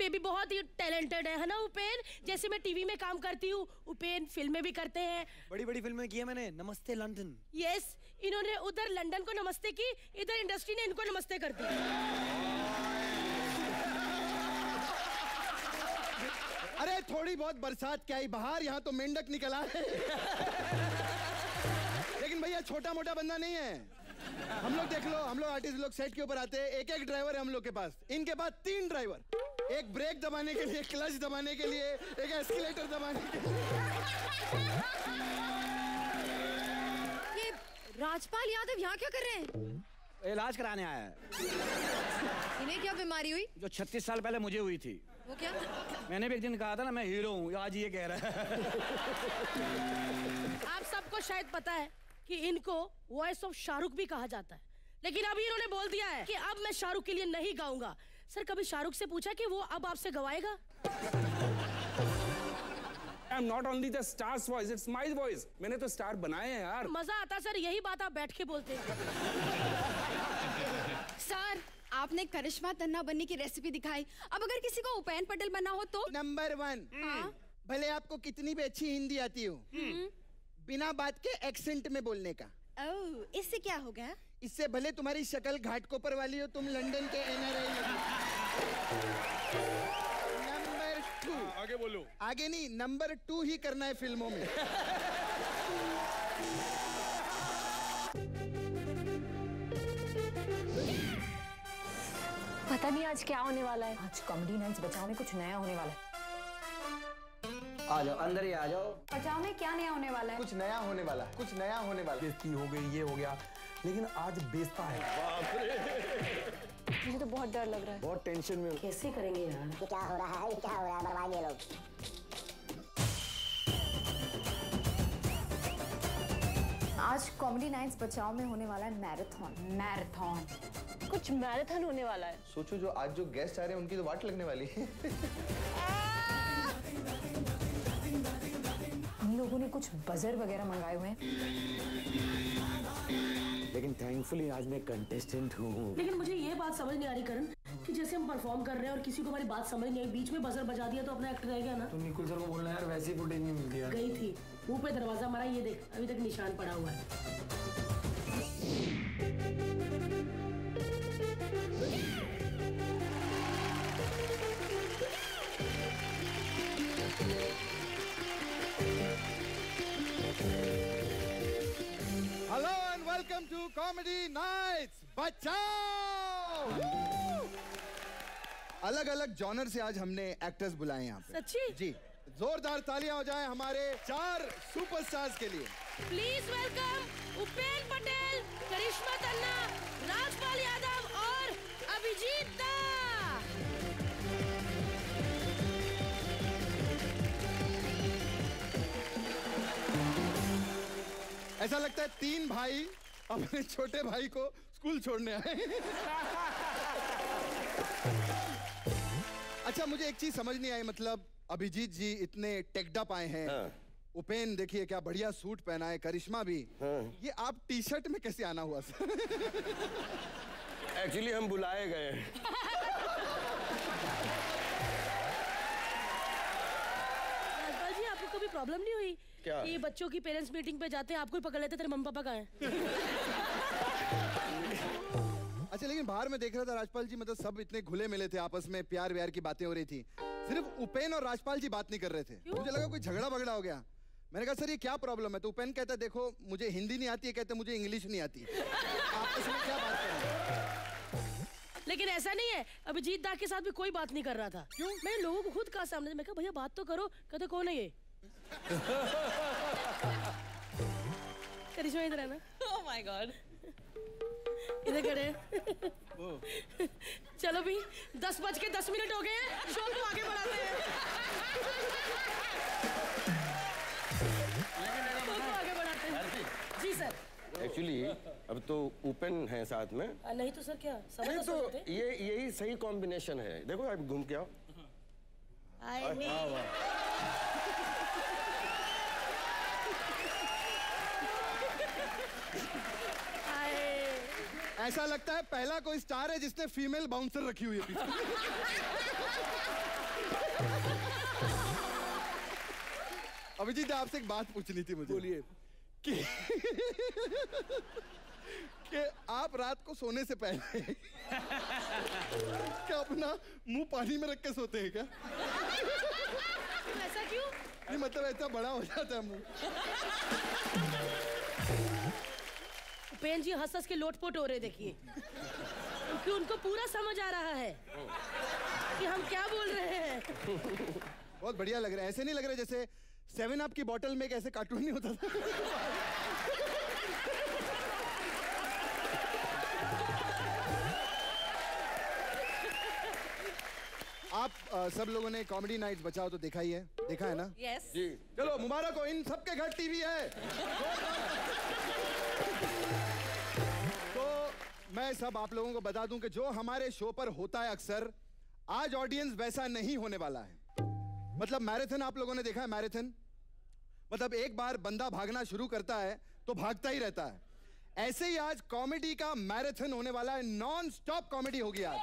Baby बहुत ही talented है ना उपेन? जैसे मैं टीवी में काम करती हूँ, उपेन फिल्में भी करते हैं। बड़ी बड़ी फिल्में की है मैंने। नमस्ते लंदन। यस, इन्होंने उधर लंदन को नमस्ते की, इधर इंडस्ट्री ने इनको नमस्ते कर दी। अरे थोड़ी बहुत बरसात क्या ही बाहर, यहाँ तो मेंढक निकला है। लेकिन भैया छोटा मोटा बंदा नहीं है। हम लोग देख लो, हम लोग आर्टिस्ट लोग सेट के ऊपर आते हैं, एक एक ड्राइवर है हम लोग के पास। इनके पास 3 ड्राइवर, एक ब्रेक दबाने के लिए, क्लच दबाने के लिए, एक एस्केलेटर दबाने के लिए। ये राजपाल यादव यहाँ क्या कर रहे हैं? इलाज कराने आया है। इन्हें क्या बीमारी हुई? जो 36 साल पहले मुझे हुई थी। वो क्या? मैंने भी एक दिन कहा था ना मैं हीरो हूँ, आज ये कह रहा है। आप सबको शायद पता है कि इनको वॉइस ऑफ शाहरुख भी कहा जाता है, लेकिन अभी इन्होंने बोल दिया है कि अब मैं शाहरुख के लिए नहीं गाऊंगा। सर, कभी शाहरुख से पूछा कि वो अब आपसे गवाएगा? I'm not only the star's voice, it's my voice. मैंने तो स्टार बनाए हैं यार। मजा आता सर, यही बात आप बैठ के बोलते हैं। सर, आपने करिश्मा तन्ना बनने की रेसिपी दिखाई, अब अगर किसी को उपेन पटेल बनना हो तो? नंबर 1, भले आपको कितनी भी अच्छी हिंदी आती हो, बिना बात के एक्सेंट में बोलने का। ओह, इससे क्या होगा? इससे भले तुम्हारी शक्ल घाटकोपर वाली हो, तुम लंदन के NRI हो। नंबर 2, आगे बोलो। आगे नहीं, नंबर 2 ही करना है फिल्मों में। पता नहीं आज क्या होने वाला है। आज कॉमेडी नाइट्स बचाओ में कुछ नया होने वाला है। आ जाओ, अंदर ही आ जाओ। बचाओ में क्या नया होने वाला है? कुछ नया होने वाला है, कुछ नया होने वाला है। बेइज्जती हो गई, ये हो गया, लेकिन आज बेइज्जता है। बाप रे, मुझे तो बहुत डर लग रहा है। बहुत टेंशन में। कैसे करेंगे यार? ये क्या हो रहा है, ये क्या हो रहा है, बर्बाद ये लोग। आज कॉमेडी नाइट्स बचाओ में होने वाला है मैराथन। कुछ मैराथन होने वाला है। सोचो, जो आज जो गेस्ट आ रहे हैं उनकी तो वाट लगने वाली है। हम लोगों ने कुछ बजर वगैरह मंगाए हुए हैं, लेकिन थैंकफुली आज मैं कंटेस्टेंट हूँ। लेकिन मुझे ये बात समझ नहीं आ रही करण कि जैसे हम परफॉर्म कर रहे हैं और किसी को हमारी बात समझ नहीं आई, बीच में बजर बजा दिया तो अपना एक्ट रह गया ना। तो निकुल सर को बोलना यार, वैसी फुटेज नहीं मिलती यार। गई थी, मुंह पे दरवाजा मारा, ये देख अभी तक निशान पड़ा हुआ है। Hello and welcome to Comedy Nights Bachao. अलग अलग जॉनर से आज हमने एक्टर्स बुलाए यहाँ पे। सच्ची? जी, जोरदार तालियां हो जाए हमारे 4 सुपरस्टार्स के लिए। प्लीज वेलकम उपेन पटेल, करिश्मा तन्ना, राजपाल यादव और अभिजीत। ऐसा लगता है 3 भाई अपने छोटे भाई को स्कूल छोड़ने आए। अच्छा, मुझे एक चीज समझ नहीं आई, मतलब अभिजीत जी इतने टेक्ड अप आए हैं। हाँ। उपेन देखिए क्या बढ़िया सूट पहना है, करिश्मा भी। हाँ। ये आप टी-शर्ट में कैसे आना हुआ सर? एक्चुअली हम बुलाए गए। राजपाल जी, आपको कभी प्रॉब्लम नहीं हुई क्या? ये बच्चों की पेरेंट्स मीटिंग पे जाते हैं, आपको ही पकड़ लेते, तेरे मम्मी पापा कहाँ हैं? अच्छा, लेकिन बाहर में देख रहा था राजपाल जी, मतलब सब इतने घुले मिले थे, आपस में प्यार व्यार की बातें हो रही थी, सिर्फ उपेन और राजपाल जी बात नहीं कर रहे थे। मुझे लगा कोई झगड़ा बगड़ा हो गया। मैंने कहा सर ये क्या प्रॉब्लम है? तो उपेन कहता देखो मुझे हिंदी नहीं आती है, कहते मुझे इंग्लिश नहीं आती। आपस में क्या बात कर रहे हैं? लेकिन ऐसा नहीं है, अभिजीत दा के साथ भी कोई बात नहीं कर रहा था। क्यों? मैंने लोगों को खुद कहा सामने, मैं कहा भैया बात तो करो, कहते कौन है ये? करिश्मा इधर है ना? Oh my God. इधर खड़े। चलो भी 10:10 हो गए हैं, शो को आगे बढ़ाते हैं। आगे बढ़ाते हैं। जी सर। एक्चुअली अब तो उपेन है साथ में। नहीं तो सर क्या नहीं तो ये यही सही कॉम्बिनेशन है। देखो आप घूम के आओ। ऐसा लगता है पहला कोई स्टार है जिसने फीमेल बाउंसर रखी हुई है पीछे। अभिजीत आपसे एक बात पूछनी थी मुझे। बोलिए। कि आप रात को सोने से पहले क्या अपना मुंह पानी में रख के सोते हैं क्या? ऐसा क्यों? नहीं मतलब ऐसा बड़ा हो जाता है मुंह। उपेन जी हंस हंस के लोटपोट हो रहे देखिए, क्योंकि उनको पूरा समझ आ रहा है कि हम क्या बोल रहे हैं। बहुत बढ़िया लग रहा है। ऐसे नहीं लग रहा जैसे 7 अप की बोतल में एक ऐसे कार्टून नहीं होता था। आप सब लोगों ने कॉमेडी नाइट्स बचाओ तो देखा ही है, देखा है ना? यस। जी। चलो मुबारक हो, इन सबके घर टीवी है। तो मैं सब आप लोगों को बता दूं कि जो हमारे शो पर होता है अक्सर, आज ऑडियंस वैसा नहीं होने वाला है। मतलब मैराथन आप लोगों ने देखा है? मैराथन मतलब एक बार बंदा भागना शुरू करता है तो भागता ही रहता है। ऐसे ही आज कॉमेडी का मैराथन होने वाला है। नॉन स्टॉप कॉमेडी होगी आज।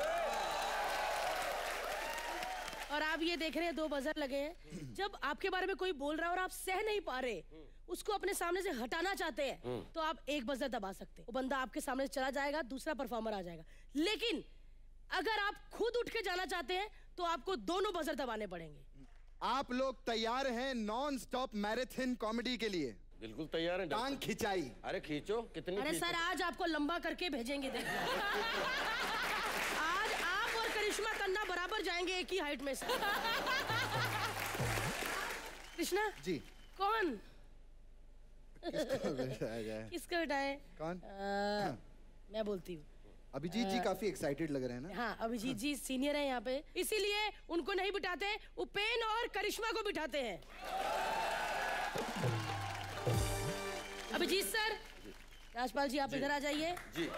और आप ये देख रहे हैं 2 बजर लगे हैं। जब आपके बारे में कोई बोल रहा है और आप सह नहीं पा रहे, उसको अपने सामने से हटाना चाहते हैं, तो आप 1 बजर दबा सकते हैं। वो बंदा आपके सामने से चला जाएगा, दूसरा परफॉर्मर आ जाएगा। लेकिन अगर आप खुद उठ के जाना चाहते हैं तो आपको दोनों बजर दबाने पड़ेंगे। आप लोग तैयार हैं नॉन स्टॉप मैराथन कॉमेडी के लिए? बिल्कुल तैयार है। टांग खिंचाई। अरे खींचो, कितनी? अरे सर आज आपको लंबा करके भेजेंगे। देखो आज आप और करिश्मा तन्ना बराबर जाएंगे एक ही हाइट में से। कृष्णा जी। कौन किसको किसको हटाए? कौन? मैं बोलती हूँ। अभिजीत जी काफी एक्साइटेड लग रहे हैं ना? हाँ अभिजीत जी सीनियर है यहाँ पे, इसीलिए उनको नहीं बिठाते, उपेन और करिश्मा को बिठाते हैं। अभिजीत सर, राजपाल जी आप इधर आ जाइए। जी।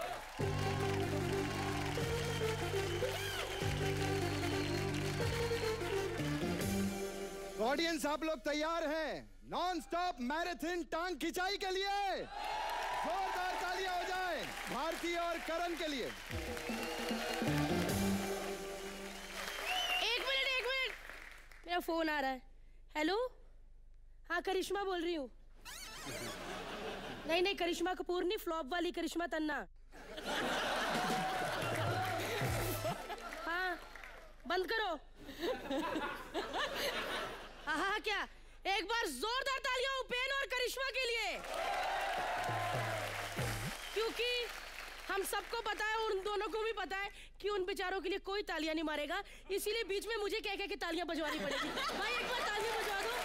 ऑडियंस आप लोग तैयार हैं नॉन स्टॉप मैराथन टांग खिंचाई के लिए? जोरदार तालियां हो जाए भारती और करण के लिए। एक मिनट, मेरा फोन आ रहा है। हेलो, हाँ करिश्मा बोल रही हूँ। नहीं करिश्मा कपूर नहीं, फ्लॉप वाली करिश्मा तन्ना। हाँ बंद करो। हाँ क्या, एक बार जोरदार तालियां उपेन और करिश्मा के लिए, क्योंकि हम सबको पता है, उन दोनों को भी पता है कि उन बेचारों के लिए कोई तालियां नहीं मारेगा, इसीलिए बीच में मुझे कह के तालियां बजवानी पड़ेगी। भाई एक बार तालियां बजवा दो।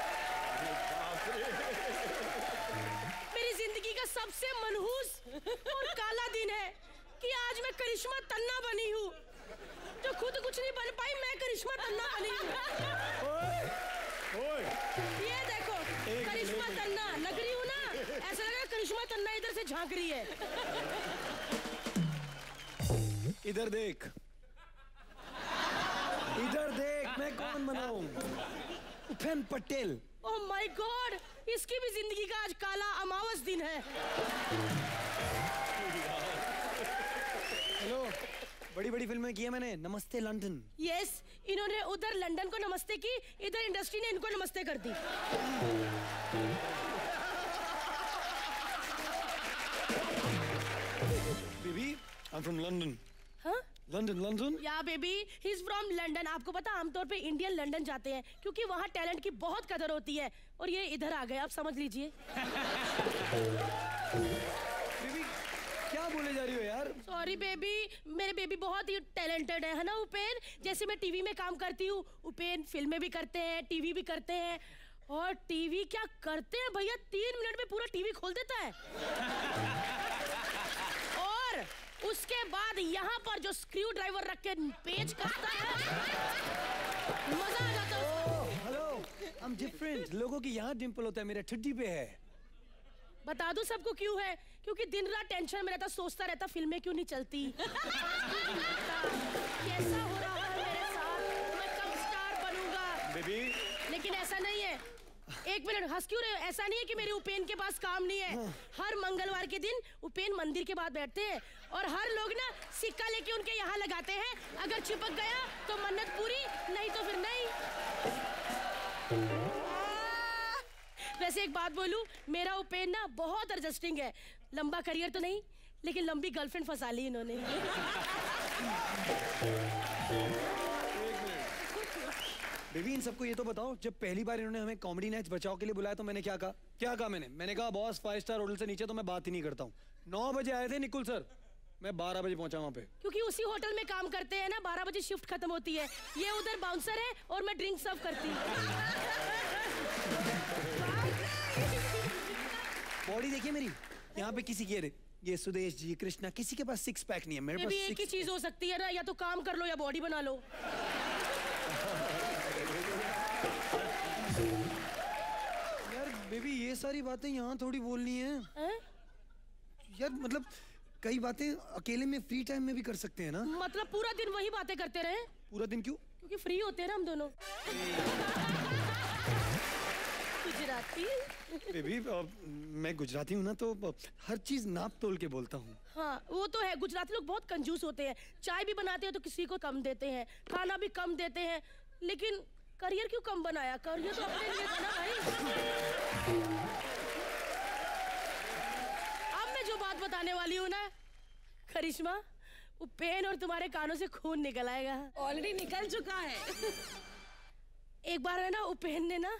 मेरी जिंदगी का सबसे मनहूस और काला दिन है कि आज मैं करिश्मा तन्ना बनी हूँ। जो खुद कुछ नहीं बन पाई, मैं करिश्मा तन्ना बनी हूँ। ये देखो करिश्मा तन्ना लग रही हूँ ना, ऐसा लग रहा है करिश्मा तन्ना इधर से झांक रही है। इधर देख, इधर देख, मैं कौन बनाऊं? Upen Patel. Oh my god, इसकी भी जिंदगी का आज काला अमावस दिन है। हेलो, बड़ी फिल्में की है मैंने। नमस्ते लंदन। यस, इन्होंने उधर लंदन को नमस्ते की, इधर इंडस्ट्री ने इनको नमस्ते कर दी। Baby, I'm from London. हाँ? लंदन। या baby, he is from London. आपको पता, आमतौर पे इंडियन लंदन जाते हैं क्योंकि वहाँ टैलेंट की बहुत कदर होती है, और ये इधर आ गए, आप समझ लीजिए। बेबी, क्या बोले जा रही हो यार? सॉरी बेबी, मेरे बेबी बहुत ही टैलेंटेड है ना उपेन। जैसे मैं टीवी में काम करती हूँ, उपेन फिल्में भी करते हैं, टीवी भी करते हैं। और टीवी क्या करते हैं भैया, 3 मिनट में पूरा टीवी खोल देता है। और उसके बाद यहाँ पर जो स्क्रू ड्राइवर रख के पेच करता है, मजा आ जाता है। Hello, I'm different. लोगों की यहाँ डिंपल होता है, मेरा ठुड्डी पे है। बता दूं सबको क्यों है? क्योंकि दिन रात टेंशन में रहता, सोचता रहता फिल्में क्यों नहीं चलती, कैसा हो रहा है मेरे साथ, मैं कब स्टार बनूंगा। बेबी, लेकिन ऐसा नहीं है, एक मिनट, हंस क्यों रहे हो? ऐसा नहीं है कि मेरे उपेन के पास काम नहीं है। हर मंगलवार के दिन उपेन मंदिर के बाद बैठते हैं और हर लोग ना सिक्का लेके उनके यहाँ लगाते हैं। अगर चिपक गया तो मन्नत पूरी, नहीं तो फिर नहीं। वैसे एक बात बोलूं, मेरा उपेन ना बहुत एडजस्टिंग है। लंबा करियर तो नहीं, लेकिन लंबी गर्लफ्रेंड फंसा ली इन्होंने। बेबी इन सबको ये तो बताओ, जब पहली बार इन्होंने हमें कॉमेडी नाइट्स बचाओ के लिए बुलाया तो मैंने क्या कहा? मैंने कहा बॉस 5 स्टार होटल से नीचे तो मैं बात ही नहीं करता हूँ। 9 बजे आए थे निकुल सर, मैं 12 बजे पहुंचा वहाँ पे। क्योंकि उसी होटल में काम करते हैं ना, 12 बजे शिफ्ट खत्म होती है। ये उधर बाउंसर है और मैं ड्रिंक सर्व करती हूँ। बॉडी देखिए मेरी, यहाँ पे किसी की ये सुदेश जी, कृष्णा, किसी के पास 6 पैक नहीं है। मेरे पास एक ही चीज हो सकती है ना, या तो काम कर लो या बॉडी बना लो। यार बेबी ये सारी बातें यहाँ थोड़ी बोलनी है। यार मतलब कई बातें अकेले में फ्री टाइम में भी कर सकते हैं ना। मतलब पूरा दिन वही बातें करते रहे? पूरा दिन क्यों? क्योंकि फ्री होते हैं ना हम दोनों। गुजराती बेबी मैं गुजराती हूँ ना, तो हर चीज नाप तोल के बोलता हूँ। हाँ वो तो है, गुजराती लोग बहुत कंजूस होते हैं। चाय भी बनाते हैं तो किसी को कम देते हैं, खाना भी कम देते हैं। लेकिन करियर क्यों कम बनाया? करियर तो अपने लिए था ना भाई। अब मैं जो बात बताने वाली हूँ ना करिश्मा, उपेन और तुम्हारे कानों से खून निकल आएगा। ऑलरेडी निकल चुका है। एक बार है ना उपेन ने ना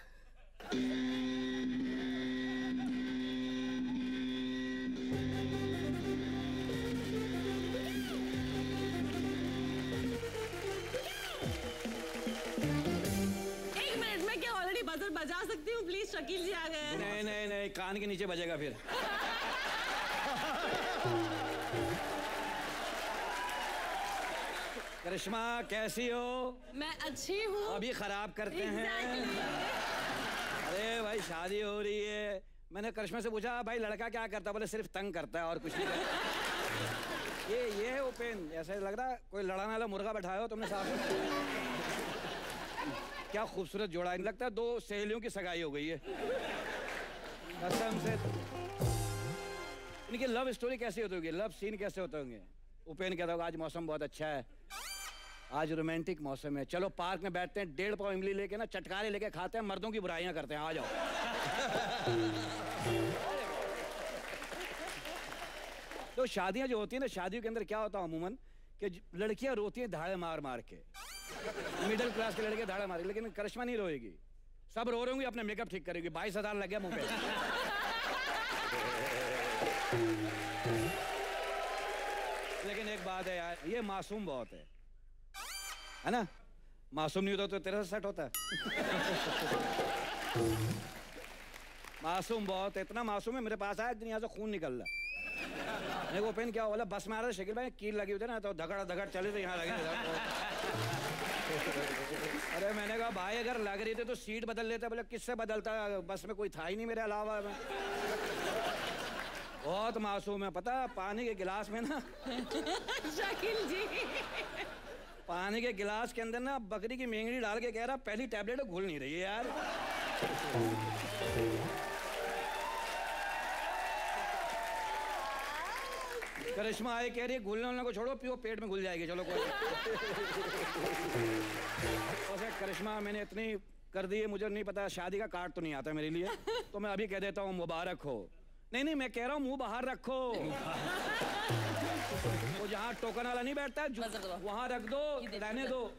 बजा सकती हूँ प्लीज? शकील जी आ गए हैं। नहीं, कान के नीचे बजेगा फिर। करिश्मा कैसी हो? मैं अच्छी हूँ। अभी खराब करते हैं। अरे भाई शादी हो रही है। मैंने करिश्मा से पूछा भाई लड़का क्या करता है? बोले सिर्फ तंग करता है और कुछ नहीं करता। ये है उपेन। ऐसा लग रहा कोई लड़ाने वाला मुर्गा बैठाया हो तुमने साथ। क्या खूबसूरत जोड़ा है। लगता है 2 सहेलियों की सगाई हो गई है कसम से। इनकी लव स्टोरी कैसी होती होगी? लव सीन कैसे होते होंगे? उपेन कहता होगा आज मौसम बहुत अच्छा है, आज रोमांटिक मौसम है, चलो पार्क में बैठते हैं, 1.5 पाव इमली लेके ना चटकारे लेके खाते हैं, मर्दों की बुराइयां करते हैं, आ जाओ। तो शादियां जो होती है ना, शादियों के अंदर क्या होता है अमूमन कि लड़कियां रोती हैं धाड़े मार मार के। मिडिल क्लास की लड़कियां धाड़े मार, लेकिन करिश्मा नहीं रोएगी। सब रो रहे होंगे, अपने मेकअप ठीक करेगी। 22,000 लग गया मुंह पे। लेकिन एक बात है यार, ये मासूम बहुत है ना? मासूम नहीं होता तो तेरे से सेट होता है। मासूम बहुत है, इतना मासूम है। मेरे पास आया दिन यहाँ से खून निकल रहा। मेरे को पेन क्या बोला, बस में आ रहा शकील भाई, कील लगी हुई थी ना, तो धगड़ चले तो यहाँ लगे। अरे मैंने कहा भाई अगर लग रही थी तो सीट बदल लेता। बोले किससे बदलता, बस में कोई था ही नहीं मेरे अलावा। बहुत मासूम है। पता पानी के गिलास में ना शकील जी, पानी के गिलास के अंदर ना बकरी की मेंगड़ी डाल के कह रहा पहली टैबलेट घुल नहीं रही है यार। करिश्मा आई कह रही है घुलने वाले को छोड़ो, पियो पेट में घुल जाएगी। चलो कोई करिश्मा मैंने इतनी कर दी है, मुझे नहीं पता शादी का कार्ड तो नहीं आता मेरे लिए, तो मैं अभी कह देता हूँ मुबारक हो। नहीं मैं कह रहा हूँ मुंह बाहर रखो। वो जहाँ टोकन वाला नहीं बैठता है वहाँ रख दो, रहने दो।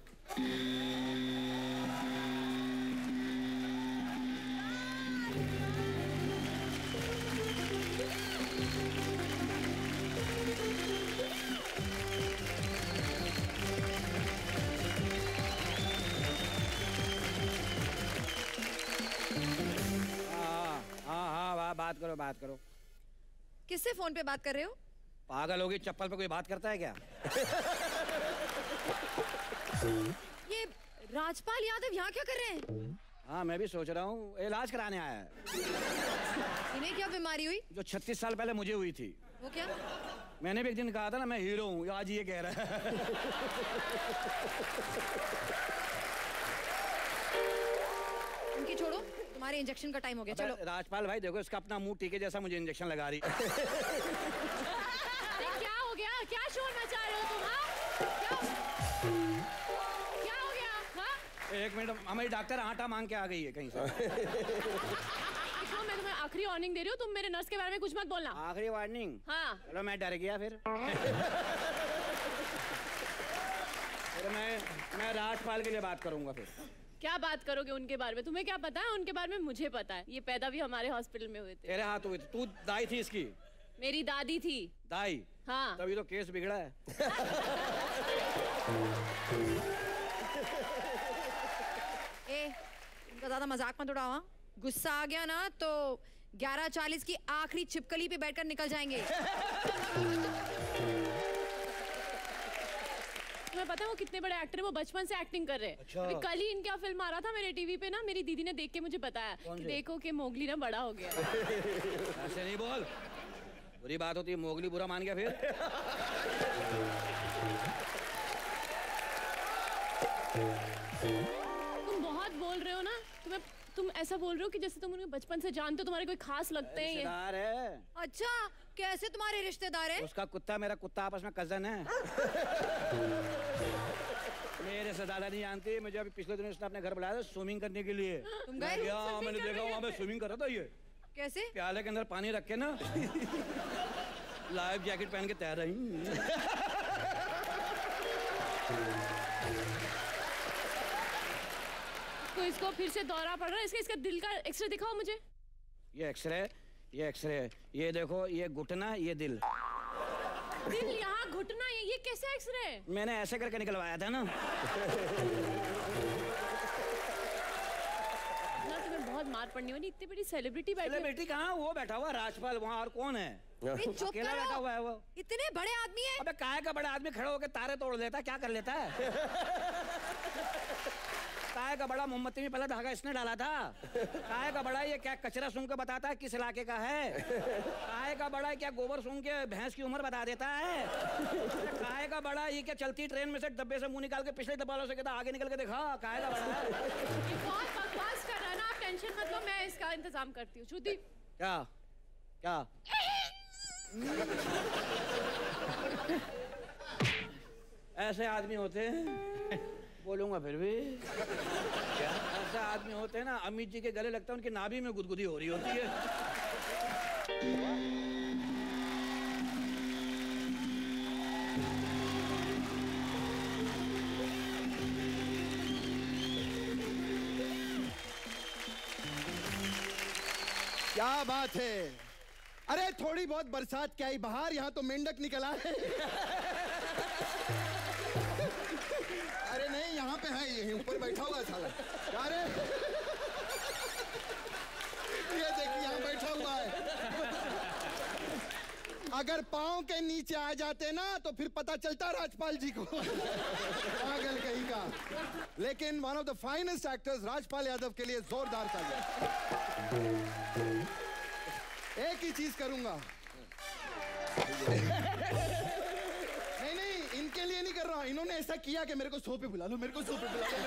बात करो। किससे फोन पे बात कर रहे हो? पागल होगी, चप्पल पे कोई बात करता है क्या? ये राजपाल यादव यहाँ क्या कर रहे हैं? हाँ मैं भी सोच रहा हूँ, इलाज कराने आया है। इन्हें क्या बीमारी हुई? जो 36 साल पहले मुझे हुई थी। वो क्या? मैंने भी एक दिन कहा था ना मैं हीरो हूँ, आज ये कह रहा है। उनकी छोड़ो, तुम्हारे इंजेक्शन का टाइम हो गया, चलो। राजपाल भाई देखो, इसका अपना मुंह टीके जैसा मुझे इंजेक्शन लगा रही। क्या हो गया? क्या शोर मचा रहे हो तुम? क्या हो गया? एक मिनट, हमारी डॉक्टर आटा मांग के आ गई है कहीं से। देखो, मैं तुम्हें आखिरी वार्निंग दे रही हूँ, तुम मेरे नर्स के बारे में कुछ मत बोलना। आखिरी वार्निंग? हाँ। चलो मैं डर गया फिर। मैं राजपाल के लिए बात करूंगा फिर। क्या बात करोगे उनके बारे में? तुम्हें क्या पता है उनके बारे में? मुझे पता है, ये पैदा भी हमारे हॉस्पिटल में हुए थे। तेरे हाथ हुए थे? तू दाई थी इसकी? मेरी दादी थी। दाई? हाँ। तभी तो केस बिगड़ा है। इनका ज्यादा मजाक मत उड़ाओ। गुस्सा आ गया ना तो 11:40 की आखिरी छिपकली पे बैठकर निकल जाएंगे। तुम्हें पता है वो कितने बड़े एक्टर है? वो बचपन से एक्टिंग कर रहे हैं। अच्छा। अभी कल ही इनका फिल्म आ रहा था मेरे टीवी पे ना, मेरी दीदी ने देख के मुझे बताया कि देखो कि मोगली ना बड़ा हो गया। ऐसे नहीं बोल, बुरी बात होती है। मोगली बुरा मान गया फिर? तुम बहुत बोल रहे हो ना, तुम ऐसा बोल रहे हो कि जैसे तुम उन्हें बचपन से जानते हो, तुम्हारे कोई खास लगते हैं। रिश्तेदार है। अच्छा, कैसे तुम्हारे रिश्तेदार है? उसका कुत्ता मेरा कुत्ता आपस में कजन है। मेरे से ज्यादा नहीं जानती मुझे। अभी पिछले दिनों उसने अपने घर बुलाया था स्विमिंग करने के लिए। तुम गए? मैंने देखा वहाँ पे स्विमिंग कर रहा था ये। कैसे? प्याले के अंदर पानी रख के ना लाइफ जैकेट पहन के तैर रही। तो इसको फिर से दौरा पड़ रहा है। इसका दिल का एक्सरे दिखाओ मुझे। ये एक्सरे, ये देखो, ये घुटना, ये दिल। दिल यहाँ, घुटना ये कैसे एक्सरे? मैंने ऐसे करके निकलवाया था ना। तुम्हें बहुत मार पड़नी वाली। इतनी बड़ी सेलिब्रिटी बैठी। सेलिब्रिटी कहाँ? वो बैठा हुआ राजपाल, वहाँ और कौन है? चुप अकेला बैठा हुआ है वो। इतने बड़े आदमी है। अबे काहे का बड़ा आदमी खड़ा होकर तारे तोड़ लेता, क्या कर लेता है? काहे का बड़ा मोमबत्ती में पहले धागा इसने डाला था। काहे का बड़ा ये क्या कचरा सूंघ के बताता है किस इलाके का है? काहे का बड़ा क्या गोबर सूंघ के भैंस की उम्र बता देता है? काहे का बड़ा ये क्या चलती ट्रेन में से डब्बे से मुंह निकाल के पिछले डब्बे से कहता आगे निकल के देखा? काहे का बड़ा है? ये बहुत बकवास कर रहा है ना, आप टेंशन मत लो, मैं इसका इंतजाम करती हूँ। श्रुति क्या ऐसे आदमी होते हैं? बोलूंगा फिर भी। ऐसे आदमी होते हैं ना, अमित जी के गले लगता है उनकी नाभि में गुदगुदी हो रही होती है। क्या बात है? अरे थोड़ी बहुत बरसात क्या ही बाहर, यहाँ तो मेंढक निकल आए। अरे नहीं, यहाँ पे है, यहीं ऊपर बैठा हुआ साला। अरे ये देखिए यहाँ बैठा हुआ है। अगर पाँव के नीचे आ जाते ना तो फिर पता चलता राजपाल जी को। पागल कहीं का। लेकिन one of the finest actors Rajpal Yadav के लिए जोरदार तालियां। एक ही चीज करूंगा। नहीं, इनके लिए नहीं कर रहा हूं। इन्होंने ऐसा किया कि मेरे को शो पे बुला लो, मेरे को शो पे बुला लो।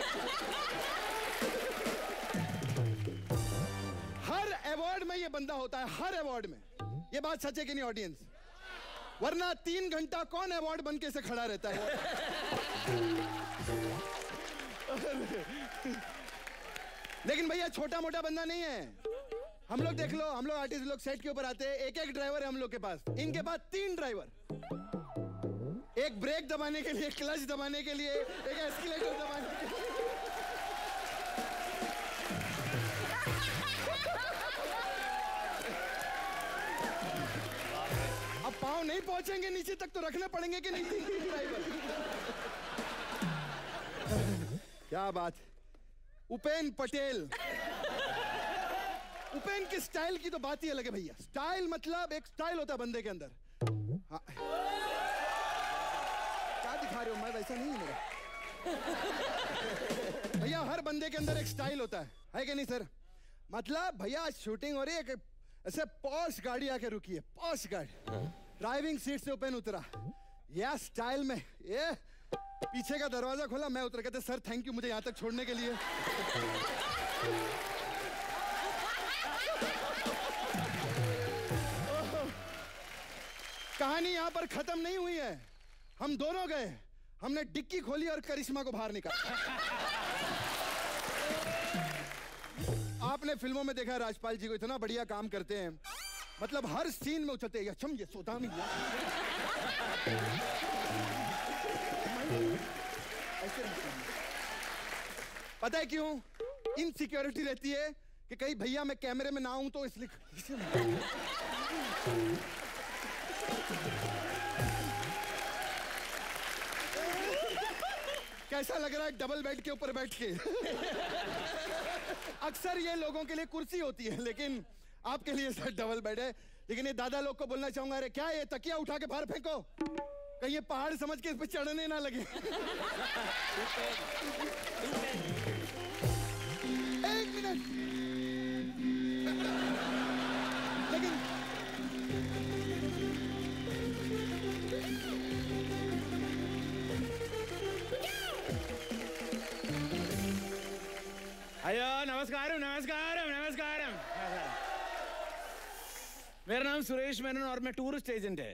हर अवार्ड में ये बंदा होता है, हर अवार्ड में। ये बात सच है कि नहीं ऑडियंस? वरना 3 घंटा कौन अवार्ड बन के से खड़ा रहता है? लेकिन भैया छोटा मोटा बंदा नहीं है। हम लोग देख लो, हम लोग आर्टिस्ट लोग सेट के ऊपर आते हैं, एक ड्राइवर है हम लोग के पास। इनके पास 3 ड्राइवर, एक ब्रेक दबाने के लिए, क्लच दबाने के लिए, एक एस्केलेटर दबाने के लिए। अब पाँव नहीं पहुंचेंगे नीचे तक तो रखने पड़ेंगे कि नहीं? 3 ड्राइवर। क्या बात। उपेन पटेल। उपेन की स्टाइल की तो बात ही अलग है भैया। स्टाइल मतलब एक स्टाइल होता है बंदे के अंदर। हाँ। क्या दिखा रहे हो? मैं वैसा नहीं हूं मेरा। भैया हर बंदे के अंदर एक स्टाइल होता है कि नहीं सर? मतलब भैया शूटिंग हो रही है, ऐसे पॉश गाड़ी आके रुकी है, पॉश गाड़ी। ड्राइविंग सीट से उपेन उतरा, या स्टाइल में, ये पीछे का दरवाजा खोला, मैं उतर, कहते सर थैंक यू मुझे यहाँ तक छोड़ने के लिए। कहानी यहाँ पर खत्म नहीं हुई है। हम दोनों गए, हमने डिक्की खोली और करिश्मा को बाहर निकाला। आपने फिल्मों में देखा राजपाल जी को इतना बढ़िया काम करते हैं, मतलब हर सीन में उछलते हैं, ये सोता नहीं है। पता है क्यों? इनसिक्योरिटी रहती है कि कहीं भैया मैं कैमरे में ना आऊं तो इसलिए। कैसा लग रहा है डबल बेड के ऊपर बैठ के? अक्सर ये लोगों के लिए कुर्सी होती है, लेकिन आपके लिए सर डबल बेड है। लेकिन ये दादा लोग को बोलना चाहूंगा, अरे क्या ये तकिया उठा के बाहर फेंको, कहीं ये पहाड़ समझ के इस पे चढ़ने ना लगे। एक मिनट, लेकिन अयो नमस्कार नमस्कार नमस्कार। मेरा नाम सुरेश मेनन और मैं टूरिस्ट एजेंट है।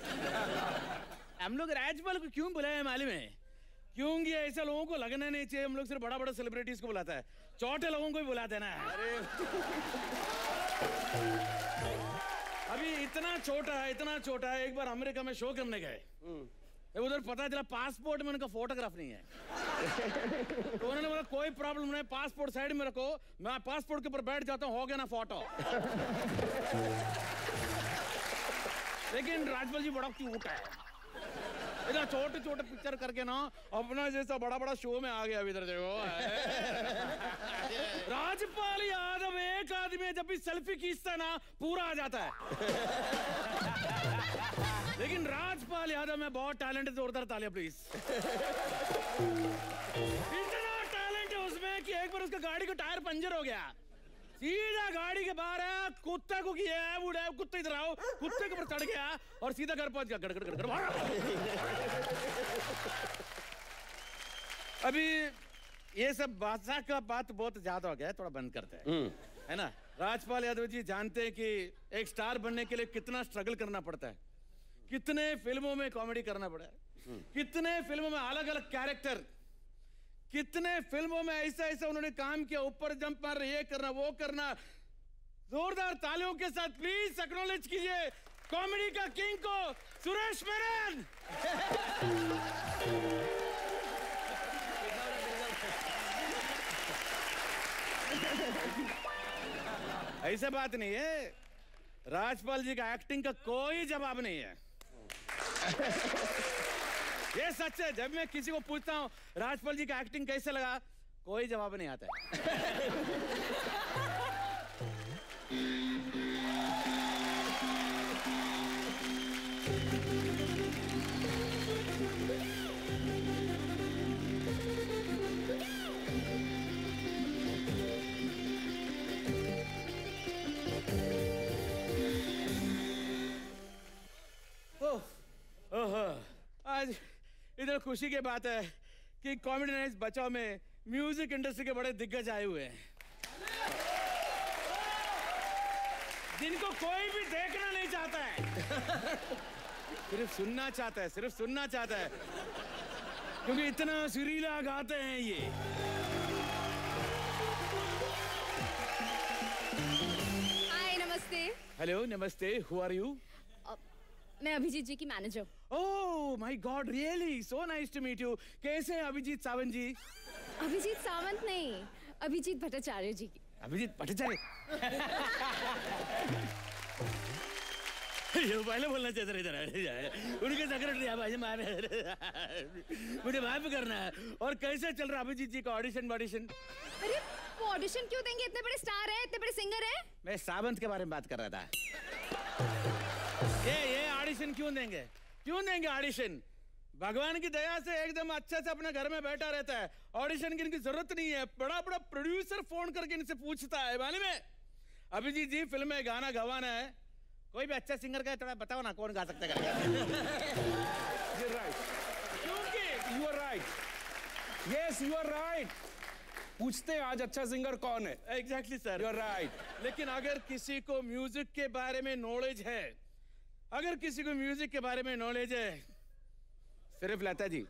हम लोग राजपाल को क्यों बुलाया मालूम है? क्योंकि ऐसे लोगों को लगना नहीं चाहिए। हम लोग सिर्फ बड़ा बड़ा सेलिब्रिटीज को बुलाता है, छोटे लोगों को भी बुलाते हैं ना। अभी इतना छोटा है, एक बार अमेरिका में शो करने गए, उधर पता चला पासपोर्ट में उनका फोटोग्राफ नहीं है। तो उन्होंने बोला कोई प्रॉब्लम नहीं, पासपोर्ट साइड में रखो, मैं पासपोर्ट के ऊपर बैठ जाता हूँ, हो गया ना फोटो। लेकिन राजपाल जी बड़ा क्यूट है, इतना छोटे छोटे पिक्चर करके ना अपना जैसा बड़ा बड़ा शो में आ गया। इधर देखो राजपाल यादव एक आदमी जब भी सेल्फी खींचता है ना पूरा आ जाता है। लेकिन राजपाल यादव में बहुत टैलेंट है, जोरदार तालियां प्लीज। इतना टैलेंट है उसमें कि एक बार उसका गाड़ी का टायर पंचर हो गया, सीधा गाड़ी के बाहर है, कुत्ते को किया है, बूढ़ा कुत्ते इधर आओ, कुत्ते के ऊपर चढ़ गया और सीधा घर पहुंच गया। गड़गड़ गड़गड़ अभी ये सब भाषा का बात बहुत ज्यादा हो गया है, थोड़ा बंद करते हैं, है ना। राजपाल यादव जी जानते हैं कि एक स्टार बनने के लिए कितना स्ट्रगल करना पड़ता है, कितने फिल्मों में कॉमेडी करना पड़ा है, कितने फिल्मों में अलग अलग कैरेक्टर, कितने फिल्मों में ऐसा ऐसा उन्होंने काम किया, ऊपर जंप मार, ये करना वो करना। जोरदार तालियों के साथ प्लीज एक्नॉलेज कीजिए कॉमेडी का किंग को, सुरेश मेनन। ऐसा बात नहीं है, राजपाल जी का एक्टिंग का कोई जवाब नहीं है। ये सच है, जब मैं किसी को पूछता हूँ राजपाल जी का एक्टिंग कैसे लगा, कोई जवाब नहीं आता है। आज इधर खुशी की बात है कि कॉमेडी नाइट्स बचाओ में म्यूजिक इंडस्ट्री के बड़े दिग्गज आए हुए हैं, जिनको कोई भी देखना नहीं चाहता है, सिर्फ सुनना चाहता है, सिर्फ सुनना चाहता है, क्योंकि इतना सुरीला गाते हैं ये। हाय नमस्ते। हेलो नमस्ते, हु आर यू? मैं अभिजीत जी की manager. Oh my god, really so nice to meet you. कैसे हैं अभिजीत सावंत जी? अभिजीत सावंत नहीं, अभिजीत भट्टाचार्य जी की। अभिजीत भट्टाचार्य? ये पहले बोलना चाहिए इधर उनके सेक्रेटरी मुझे माफ करना है। और कैसे चल रहा अभिजीत जी का ऑडिशन? अरे ऑडिशन क्यों देंगे, इतने बड़े स्टार हैं, इतने बड़े सिंगर हैं। मैं सावंत के बारे में बात कर रहा था। ये ऑडिशन क्यों देंगे ऑडिशन? भगवान की दया से एकदम अच्छे से अपने घर में बैठा रहता है, ऑडिशन की इनकी जरूरत नहीं है। बड़ा बड़ा प्रोड्यूसर फोन करके इनसे पूछता है, मालूम है अभिजीत जी फिल्म में गाना गवाना है, कोई भी अच्छा सिंगर का थोड़ा बताओ ना कौन गा सकता है। You are right. Yes, you are right. पूछते हैं आज अच्छा सिंगर कौन है? Exactly sir, You are right. लेकिन अगर किसी को म्यूजिक के बारे में नॉलेज है, अगर किसी को म्यूजिक के बारे में नॉलेज है सिर्फ लता जी।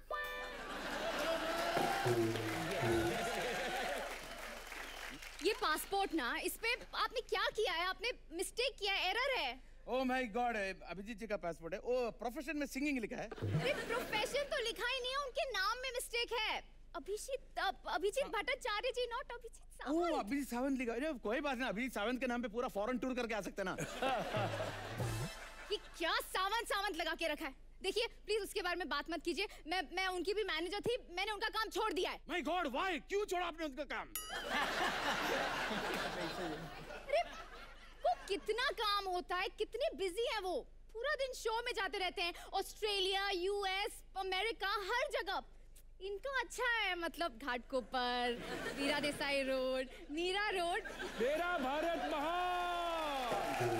ये पासपोर्ट ना, इस पे आपने क्या किया है? आपने मिस्टेक किया है, एरर है। Oh my god, Abhijeet ji का पासपोर्ट है। ओ प्रोफेशन में सिंगिंग लिखा है। अरे प्रोफेशन तो लिखा ही नहीं है, उनके नाम में मिस्टेक है। अभिजीत भट्टाचार्य जी, नॉट अभिजीत सावंत। ओह अभिजीत सावंत लिखा है। कोई बात नहीं, अभिजीत सावंत के नाम पे पूरा फॉरेन टूर करके आ सकते ना। ये क्या सावंत लगा के रखा है? देखिए प्लीज उसके बारे में बात मत कीजिए। मैं उनकी भी मैनेजर थी, मैंने उनका काम छोड़ दिया है। My god, why? क्यों छोड़ा आपने उनका काम? अरे वो कितना काम होता है, कितने बिजी है वो, पूरा दिन शो में जाते रहते हैं, ऑस्ट्रेलिया, यूएस, अमेरिका, हर जगह। इनका अच्छा है, मतलब घाटकोपर, वीरा देसाई रोड, मीरा रोड। मेरा भारत महान।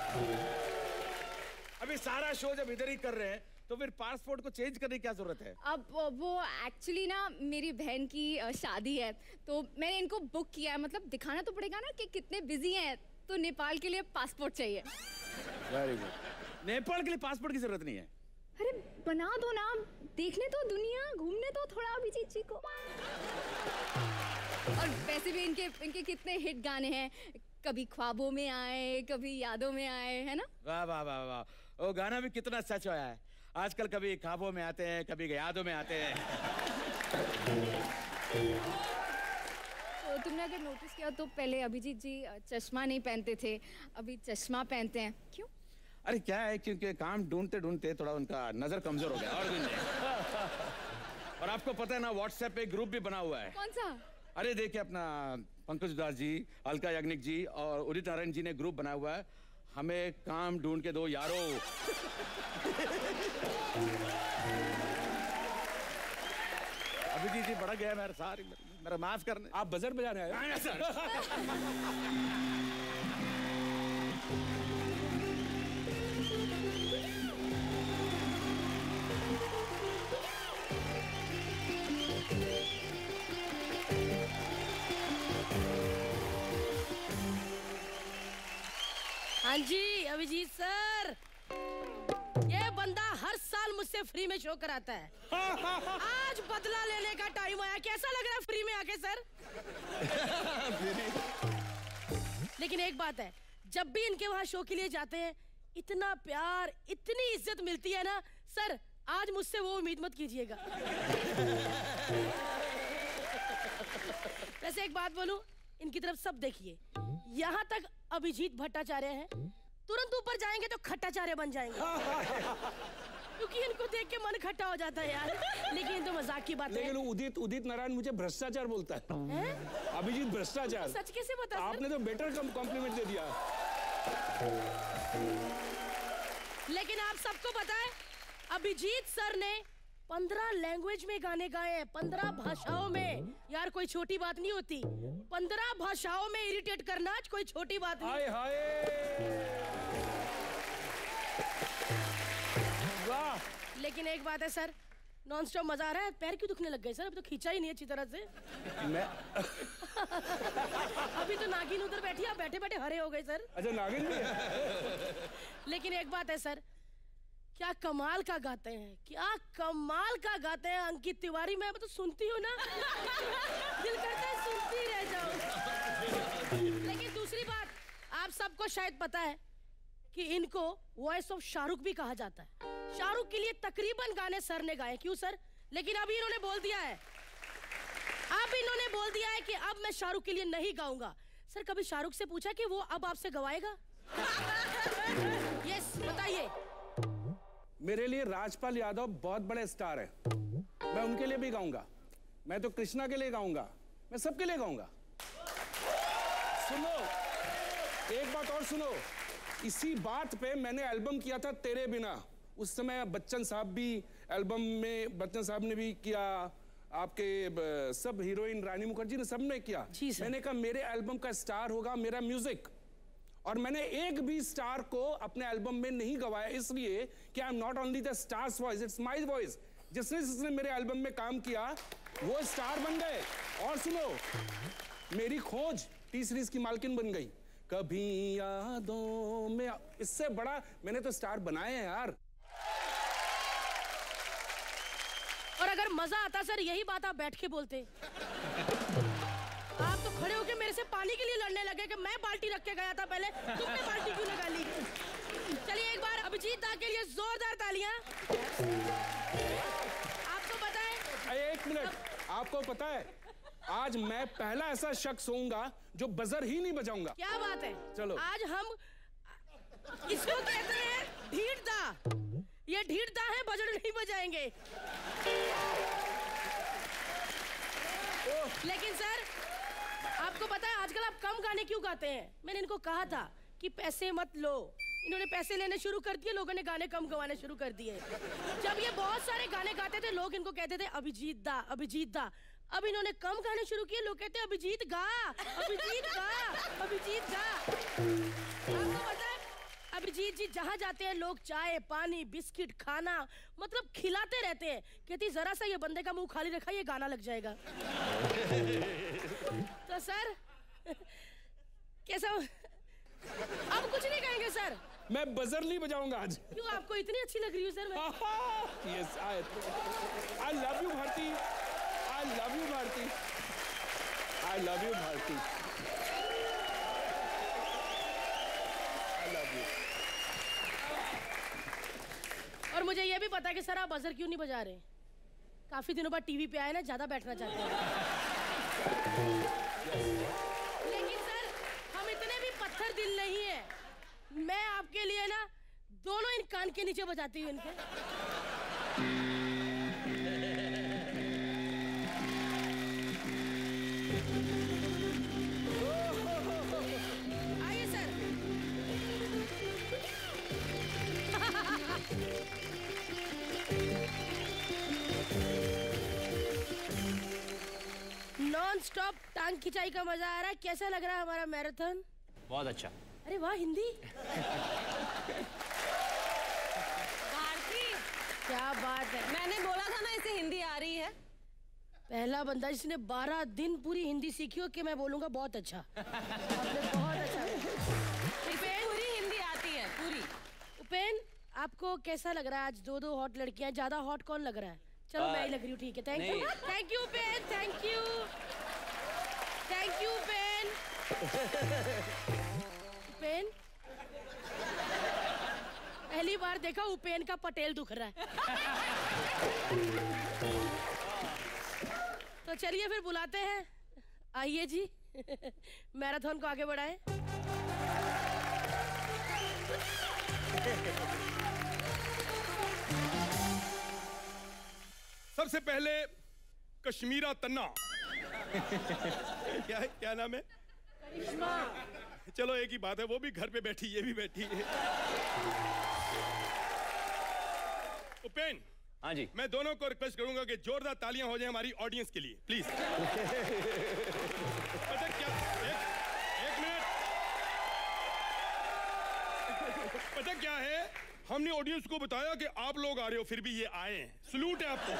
अभी सारा शो जब इधर ही कर रहे हैं तो फिर पासपोर्ट को चेंज करने की क्या जरूरत है? अब वो एक्चुअली ना मेरी बहन की शादी है, तो मैंने इनको बुक किया है। मतलब दिखाना तो पड़ेगा ना कि कितने बिजी हैं, तो नेपाल के लिए पासपोर्ट चाहिए। Very good. नेपाल के लिए पासपोर्ट की जरूरत नहीं है। अरे बना दो ना, देखने तो दुनिया, घूमने तो थोड़ा अभिजीत जी को। और वैसे भी इनके कितने हिट गाने हैं, कभी ख्वाबों में आए, कभी यादों में आए, है ना? वाह वाह वाह वाह, वो गाना भी कितना सच होया है। आजकल कभी ख्वाबों में आते हैं, कभी यादों में आते हैं। तो तुमने अगर नोटिस किया तो पहले अभिजीत जी चश्मा नहीं पहनते थे, अभी चश्मा पहनते हैं, क्यों? अरे क्या है, क्योंकि काम ढूंढते ढूंढते थोड़ा उनका नजर कमजोर हो गया, और भी नहीं। और आपको पता है ना, व्हाट्सएप पे ग्रुप भी बना हुआ है। कौन सा? अरे देखिए, अपना पंकज उदास जी, अलका याग्निक जी और उदित नारायण जी ने ग्रुप बनाया हुआ है, हमें काम ढूंढ के दो यारो। अभिजीत जी बड़ा गया, मेरा माफ करने। आप बजर बजा रहे हैं सर? हाँ जी अभिजीत सर, ये बंदा हर साल मुझसे फ्री में शो कराता है। आज बदला लेने का टाइम आया। कैसा लग रहा है फ्री में आके सर? लेकिन एक बात है, जब भी इनके वहां शो के लिए जाते हैं, इतना प्यार, इतनी इज्जत मिलती है ना सर, आज मुझसे वो उम्मीद मत कीजिएगा। वैसे एक बात बोलूं, इनकी तरफ सब देखिए, यहाँ तक अभिजीत भट्टाचार्य है, तुरंत ऊपर जाएंगे तो खट्टाचार्य बन जाएंगे। क्योंकि इनको देख के मन खट्टा हो जाता है यार। लेकिन तो मजाक की बात है। लेकिन उदित नारायण मुझे भ्रष्टाचार बोलता है। अभिजीत भ्रष्टाचार। सच कैसे बता? आपने तो बेटर कॉम्प्लीमेंट दे दिया। लेकिन आप सबको पता है, अभिजीत सर ने 15 लैंग्वेज में गाने गाए हैं, 15 भाषाओं में। यार कोई छोटी बात नहीं होती, 15 भाषाओं में इरिटेट करना कोई छोटी बात नहीं। हाय हाय। वाह। लेकिन एक बात है सर, नॉन स्टॉप मजा आ रहा है। पैर क्यों दुखने लग गए सर? अब तो खींचा ही नहीं अच्छी तरह से। मैं अभी तो नागिन उधर बैठी, आप बैठे बैठे हरे हो गए सर। अच्छा नागिन भी है। लेकिन एक बात है सर, क्या कमाल का गाते हैं, क्या कमाल का गाते हैं अंकित तिवारी। मैं तो सुनती हूँ ना, दिल करता है सुनती रह जाऊं। लेकिन दूसरी बात, आप सबको शायद पता है कि इनको वॉइस ऑफ शाहरुख भी कहा जाता है। शाहरुख के लिए तकरीबन गाने सर ने गाए। क्यों सर? लेकिन अभी इन्होंने बोल दिया है, कि अब मैं शाहरुख के लिए नहीं गाऊंगा। सर कभी शाहरुख से पूछा कि वो अब आपसे गवाएगा? यस बताइए। मेरे लिए राजपाल यादव बहुत बड़े स्टार है, मैं उनके लिए भी गाऊंगा। मैं तो कृष्णा के लिए गाऊंगा, मैं सबके लिए गाऊंगा। सुनो, एक बात और सुनो, इसी बात पे मैंने एल्बम किया था तेरे बिना। उस समय बच्चन साहब भी एल्बम में, बच्चन साहब ने भी किया, आपके सब हीरोइन रानी मुखर्जी ने, सबने किया। मैंने कहा मेरे एल्बम का स्टार होगा मेरा म्यूजिक, और मैंने एक भी स्टार को अपने एल्बम में नहीं गवाया, इसलिए कि I am not only the star's voice, it's my voice. जिसने मेरे एल्बम में काम किया वो स्टार बन गए। और सुनो, मेरी खोज टी सीरीज की मालकिन बन गई। कभी यादों में। इससे बड़ा मैंने तो स्टार बनाए हैं यार। और अगर मजा आता सर यही बात आप बैठ के बोलते। आप तो खड़े होके मेरे से पानी के लिए लड़ने लगे कि मैं बाल्टी रख के गया था पहले, तुमने बाल्टी क्यों निकाली। चलिए एक बार अभिजीत दा के लिए जोरदार तालियां। आपको पता है, एक मिनट, आपको पता है आज मैं पहला ऐसा शख्स होऊंगा जो बजर ही नहीं बजाऊंगा। क्या बात है। चलो आज हम इसको कहते हैं ढीठ दा। ये ढीठ दा है, बजर नहीं बजाएंगे। लेकिन सर आपको पता है आजकल आप कम गाने क्यों गाते हैं? मैंने इनको कहा था कि पैसे मत लो, इन्होंने पैसे लेने शुरू कर दिए, लोगों ने गाने कम गवाने शुरू कर दिए। जब ये बहुत सारे गाने गाते थे लोग इनको कहते थे अभिजीत दा, अभिजीत दा। अब इन्होंने कम गाने शुरू किए, लोग कहते हैं अभिजीत गा, अभिजीत गा, अभिजीत गा। आपको पता है अभिजीत जी जहाँ जाते हैं लोग चाय पानी बिस्किट खाना मतलब खिलाते रहते हैं। कहती जरा सा ये बंदे का मुंह खाली रखा, ये गाना लग जाएगा। तो सर कैसा, अब कुछ नहीं कहेंगे सर? मैं बजर नहीं बजाऊंगा आज। क्यों, आपको इतनी अच्छी लग रही हूँ सर मैं? Yes, I love you Bharti, I love you Bharti, I love you Bharti, I love you। और मुझे ये भी पता है कि सर आप बजर क्यों नहीं बजा रहे। काफी दिनों बाद टीवी पे आए ना, ज्यादा बैठना चाहते हैं। लेकिन सर हम इतने भी पत्थर दिल नहीं है। मैं आपके लिए ना दोनों इन कान के नीचे बजाती हूँ इनके। आइए सर। नॉन स्टॉप टांग खिंचाई का मजा आ रहा है। कैसा लग रहा है हमारा मैराथन? बहुत अच्छा। अरे वाह, हिंदी भारती क्या बात है। मैंने बोला था ना इसे हिंदी आ रही है। पहला बंदा जिसने 12 दिन पूरी हिंदी सीखी हो कि मैं बोलूंगा बहुत अच्छा। आपने बहुत अच्छा। उपेन पूरी हिंदी आती है पूरी। उपेन आपको कैसा लग रहा है आज? दो हॉट लड़कियां, ज्यादा हॉट कौन लग रहा है? चलो मैं ही लग रही हूँ, ठीक है। Thank you, thank you Upen, thank you, thank you Upen. Upen पहली बार देखा उपेन का पटेल दुख रहा है। तो चलिए फिर बुलाते हैं, आइए जी। मैराथन को आगे बढ़ाएं। सबसे पहले कश्मीरा तन्ना। क्या नाम है? करिश्मा। चलो एक ही बात है, वो भी घर पे बैठी, ये भी बैठी है। उपेन। हाँ जी। मैं दोनों को रिक्वेस्ट करूंगा कि जोरदार तालियां हो जाए हमारी ऑडियंस के लिए, प्लीज। पता क्या, एक मिनट। पता क्या है, हमने ऑडियंस को बताया कि आप लोग आ रहे हो, फिर भी ये आए हैं। सलूट है आपको।